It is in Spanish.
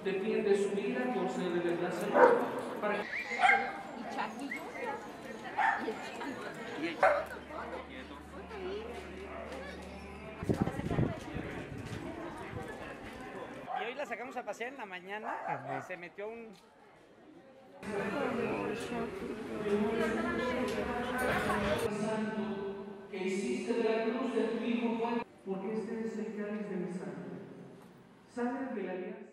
defiende su vida, concede la salud para que... Y hoy la sacamos a pasear en la mañana, se metió un... que hiciste de la cruz de tu Hijo, porque este es el cáliz de mi sangre, sangre de la alianza.